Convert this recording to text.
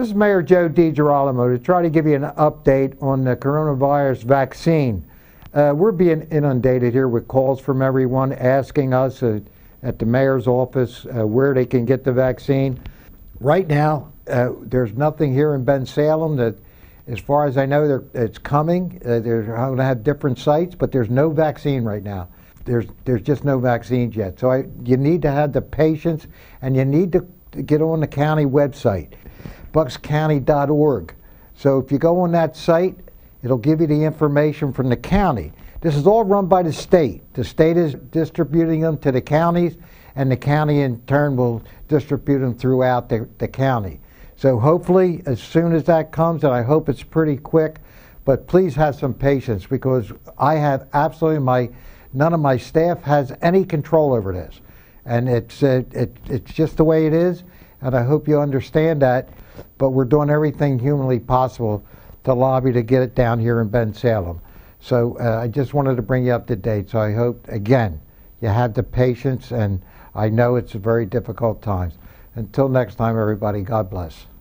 This is Mayor Joe DiGirolamo to try to give you an update on the coronavirus vaccine. We're being inundated here with calls from everyone asking us at the mayor's office where they can get the vaccine. Right now, there's nothing here in Bensalem that, as far as I know, it's coming. They're going to have different sites, but there's no vaccine right now. There's just no vaccines yet. So you need to have the patience, and you need to get on the county website, buckscounty.org. So if you go on that site, it'll give you the information from the county. This is all run by the state. The state is distributing them to the counties, and the county in turn will distribute them throughout the county. So hopefully, as soon as that comes, and I hope it's pretty quick, but please have some patience, because I have absolutely none of my staff has any control over this. And it's just the way it is, and I hope you understand that, but we're doing everything humanly possible to lobby to get it down here in Bensalem. So I just wanted to bring you up to date. So I hope, again, you have the patience, and I know it's very difficult times. Until next time, everybody, God bless.